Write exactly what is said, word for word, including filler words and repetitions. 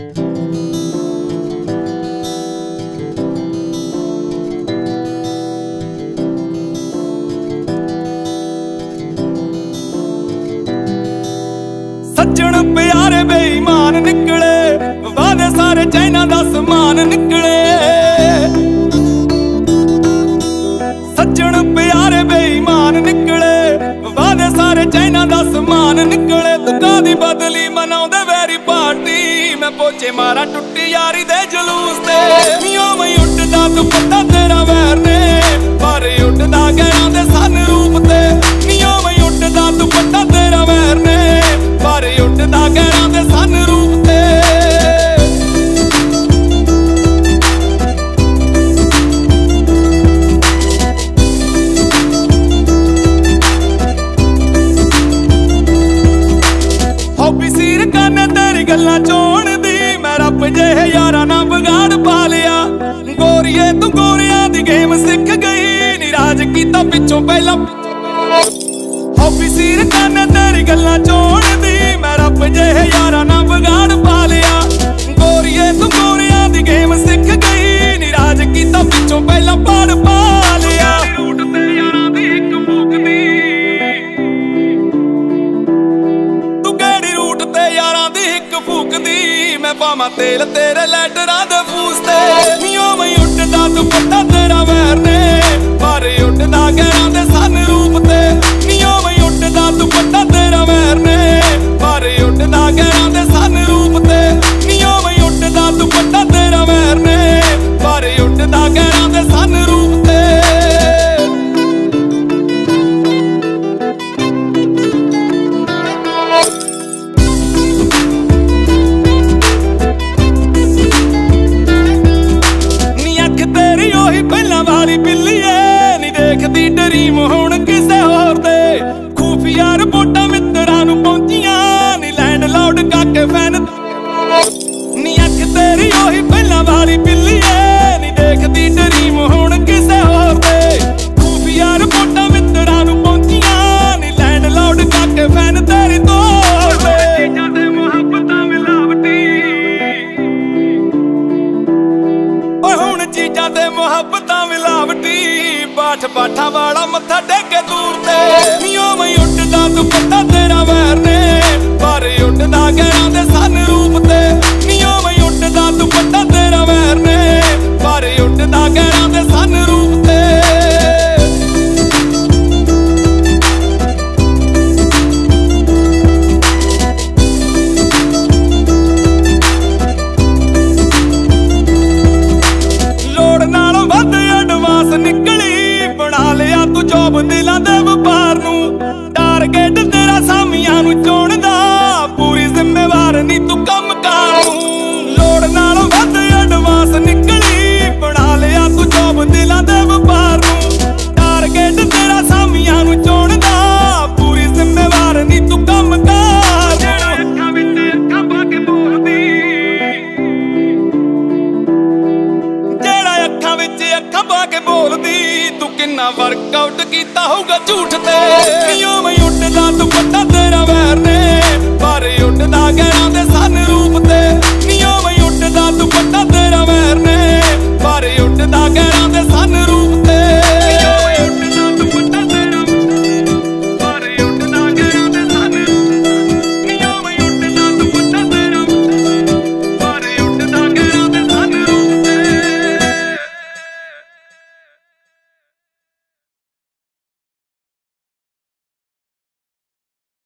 सज्जन प्यारे बेईमान निकले, वादे सारे चाइना दा समान निकले। सज्जन प्यारे बेईमान निकले, वादे सारे चाइना दा समान निकले। तुका दी बदली मनाउंदे वैरी पार्टी, मैं पोचे मारा टुट्टी यारी दे जलूस ते। नियो मैं उठदा दुपट्टा तेरा वैर ने, पर उठदा गैरां दे सनरूप ते। नियो मैं उठदा दुपट्टा तेरा वैर ने, पर उठदा गैरां दे सनरूप ते। हॉबी सीर करने तेरी गल्लां चोण दी, मैं रब जेहे यारा ना बगाड़ पा लिया। गोरिए तू गोरियां दी गेम सिख गई, निराज कीता पिछों पहला। हॉबी सीर करने तेरी गल्लां चोण दी, मैं रब जेहे यारा ना बगाड़ पा लिया। गोरिए तू गोरियां दी गेम सिख गई, निराज कीता पिछों पहला पढ़ पा लिया। रूट ते यारां दी इक फूक दी, तू केड़ी रूट ते यारां दी इक फूक दी। मैं पावां तेल तेरे लैटरां दे फूस ते। नियो मैं उठदा दुपट्टा तेरा वैर ने, पर उठदा गैरां दे सनरूप ते। नियो मैं उठदा दुपट्टा तेरा वैर ने, पर उठदा गैरां दे सनरूप ते। नियो मैं उठदा दुपट्टा तेरा वैर ने, पर उठदा गैरां दे सनरूप ते। नी अख तेरी ओही पहलां वाली बिल्ली ऐ, नी देखदी ड्रीम हुण किसे होर दे। खूफिया रिपोर्टां मित्तरां नूं पहुंचियां, नी लैंडलॉर्ड काके फैन। नी अख तेरी ओही पहलां वाली बिल्ली ऐ, नी देखदी ड्रीम हुण किसे होर दे। खूफिया रिपोर्टां मित्तरां नूं पहुंचियां, नी लैंडलॉर्ड काके फैन तेरी तोड़ दे। चीज़ां ते मुहब्बतां मिलावटी, ओए हुण चीज़ां ते मुहब्बतां मिलावटी। पाठ पाठा वाला मत्था टेके दूर ते। नियो मैं